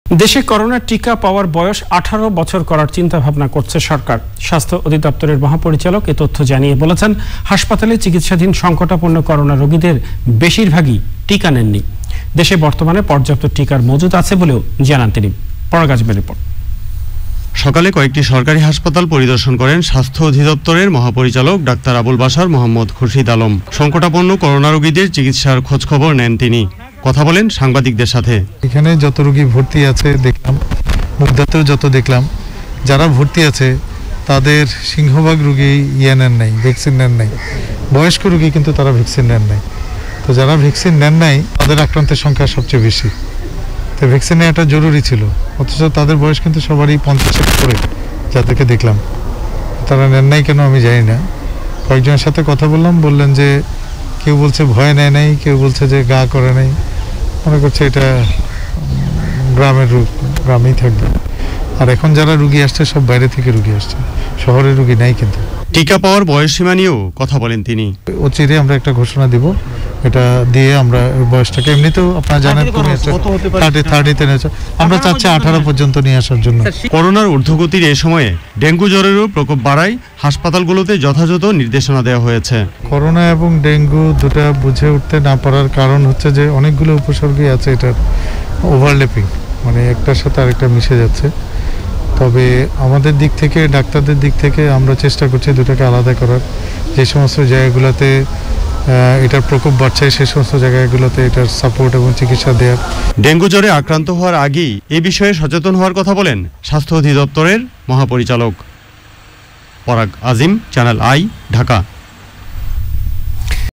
দেশে করোনার টিকা পাওয়ার বয়স 18 বছর করার চিন্তা ভাবনা করছে সরকার। স্বাস্থ্য অধিদপ্তরের মহাপরিচালক এ তথ্য জানিয়ে বলেছেন, হাসপাতালে চিকিৎসাধীন সংকটাপন্ন করোনা রোগীদের বেশিরভাগই টিকা নেননি। দেশে বর্তমানে পর্যাপ্ত টিকার মজুদ আছে বলেও জানান তিনি। পরাগ আজমের রিপোর্ট। সকালে কয়েকটি সরকারি হাসপাতাল পরিদর্শন করেন স্বাস্থ্য অধিদপ্তরের মহাপরিচালক ডাক্তার আবুল বাশার মোহাম্মদ খুরশিদ আলম। সংকটাপন্ন করোনা রোগীদের চিকিৎসার খোঁজখবর নেন তিনি। কথা বলেন সাংবাদিকদের সাথে। এখানে যত রোগী ভর্তি আছে দেখলাম, মুগ্ধাতেও যত দেখলাম, যারা ভর্তি আছে তাদের সিংহভাগ রোগী নেন নাই, ভ্যাকসিন নেন নাই। বয়স্ক রোগী কিন্তু তারা ভ্যাকসিন নেন নাই। তো যারা ভ্যাকসিন নেন নাই তাদের আক্রান্তের সংখ্যা সবচেয়ে বেশি। তো ভ্যাকসিন নেওয়াটা জরুরি ছিল, অথচ তাদের বয়স কিন্তু সবারই 50-এর উপরে যাদেরকে দেখলাম। তারা নেন নাই কেন আমি জানি না। কয়েকজনের সাথে কথা বললেন যে কেউ বলছে ভয় নেয় নাই, কেউ বলছে যে গা করে নাই, মনে করছে এটা গ্রামের রোগ, গ্রামেই থাকবে। আর এখন যারা রুগী আসছে সব বাইরে থেকে রুগী আসছে, শহরের রুগী নাই। কিন্তু টিকা পাওয়ার বয়সসীমা নিয়েও কথা বলেন তিনি। অচিরে আমরা একটা ঘোষণা দিব, এটা দিয়ে আমরা বয়সটাকে এমনিতেও আপনারা জানেন আমরা চাচ্ছি 18 পর্যন্ত নিয়ে আসার জন্য। করোনার ঊর্ধ্বগতির এ সময়ে ডেঙ্গু জ্বরেরও প্রকোপ বাড়ায় হাসপাতালগুলোতে যথাযথ নির্দেশনা দেওয়া হয়েছে। করোনা এবং ডেঙ্গু দুটা বুঝে উঠতে না পারার কারণ হচ্ছে যে অনেকগুলো উপসর্গই আছে, এটার ওভারল্যাপিং, মানে একটার সাথে আরেকটা মিশে যাচ্ছে। তবে আমাদের দিক থেকে, ডাক্তারদের দিক থেকে আমরা চেষ্টা করছি দুটাকে আলাদা করার। যে সমস্ত জায়গাগুলোতে এটার প্রকোপ বাড়ছে সেই সমস্ত জায়গাগুলোতে এটার সাপোর্ট এবং চিকিৎসা দেওয়ার। ডেঙ্গু জ্বরে আক্রান্ত হওয়ার আগেই এ বিষয়ে সচেতন হওয়ার কথা বলেন স্বাস্থ্য অধিদপ্তরের মহাপরিচালক। পরাগ আজিম, চ্যানেল আই, ঢাকা।